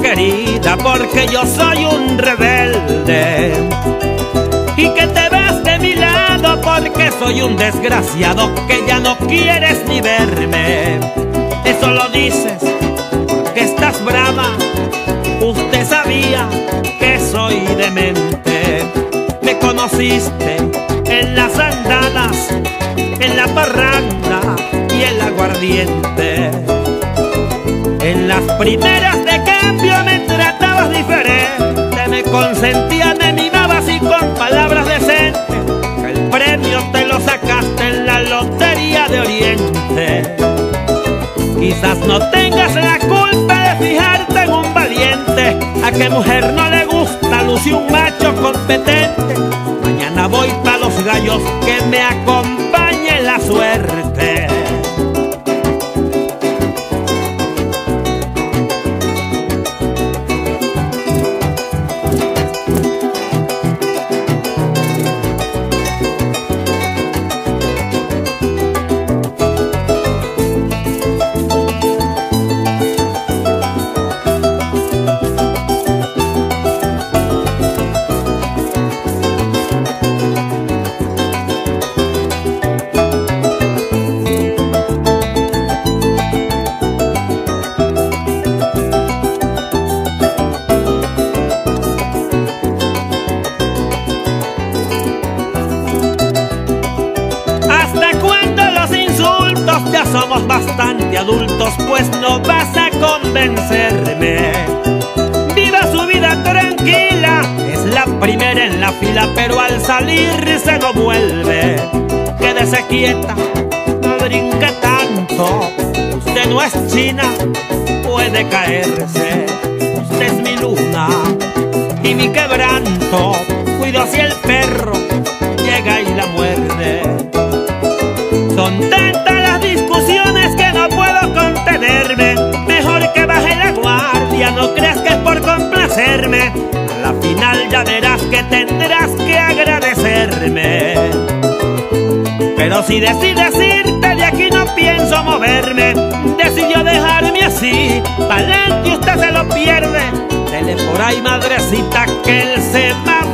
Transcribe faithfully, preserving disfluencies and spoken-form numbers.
querida, porque yo soy un rebelde. Y que te vas de mi lado porque soy un desgraciado, que ya no quieres ni verme. Eso lo dices porque estás brava. Usted sabía que soy demente. Me conociste en las andadas, en la parranda y el aguardiente. En las primeras de cambio me tratabas diferente, me consentías, me mimabas y con palabras decentes. El premio te lo sacaste en la lotería de Oriente. Quizás no tengas la culpa de fijarte en un valiente. ¿A qué mujer no le gusta lucir un macho competente? Mañana voy pa' los gallos, que me acompañe la suerte. Ya somos bastante adultos, pues no vas a convencerme. Viva su vida tranquila, es la primera en la fila, pero al salir se no vuelve. Quédese quieta, no brinque tanto. Usted no es china, puede caerse. Usted es mi luna y mi quebranto. Cuido si el perro llega y la muerde. Son tantas las discusiones que no puedo contenerme. Mejor que baje la guardia, no creas que es por complacerme. A la final ya verás que tendrás que agradecerme. Pero si decides irte de aquí no pienso moverme. Decidió dejarme así, pa'lante usted se lo pierde. Dele por ahí, madrecita, que el semáforo